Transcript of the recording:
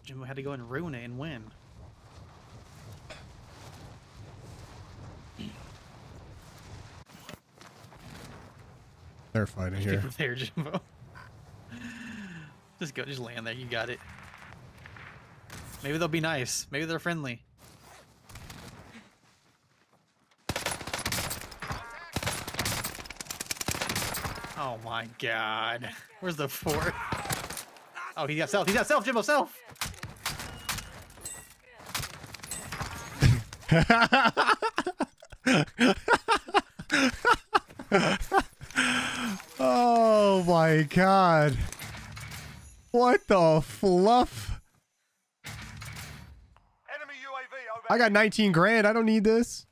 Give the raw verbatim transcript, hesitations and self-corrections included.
Jimbo had to go and ruin it and win. They're fighting Just here. get there, Jimbo. Just go, just land there. You got it. Maybe they'll be nice. Maybe they're friendly. Oh my god. Where's the fort? Oh, he got self. He got self, Jimbo, self. Oh my god. What the fluff? Enemy U A V over. I got nineteen grand. I don't need this.